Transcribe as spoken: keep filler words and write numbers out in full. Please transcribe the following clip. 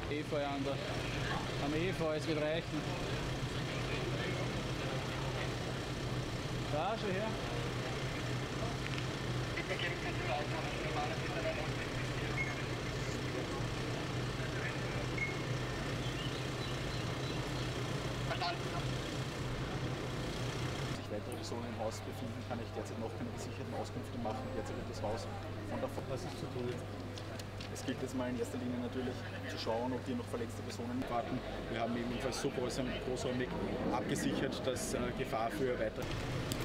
Efeu an der, am Efeu, es wird reichen. Da, schau her. Bitte geben Sie zu Auto, normale Miteinander und Verstanden. Sich weitere Personen im Haus befinden, kann ich derzeit noch keine gesicherten Auskünfte machen. Derzeit wird das Haus von der Was ist zu tun. Es gilt jetzt mal in erster Linie natürlich zu schauen, ob hier noch verletzte Personen warten. Wir haben ebenfalls so großräumig abgesichert, dass äh, Gefahr für weitere